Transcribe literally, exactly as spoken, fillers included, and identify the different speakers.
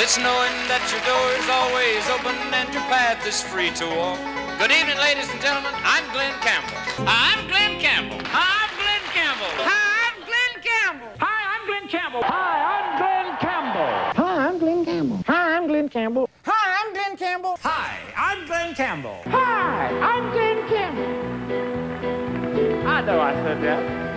Speaker 1: it's knowing that your door is always open and your path is free to walk. Good evening, ladies and gentlemen. I'm Glen Campbell. I'm Glen Campbell. I'm Glen Campbell. Hi, I'm Glen Campbell. Hi, I'm Glen Campbell. Hi, I'm Glen Campbell.
Speaker 2: Hi, I'm Glen Campbell. Hi, I'm Glen Campbell.
Speaker 1: Hi, I'm Glen Campbell. Hi, I'm Glen Campbell.
Speaker 2: Hi, I'm Glen Campbell.
Speaker 1: I know I said that.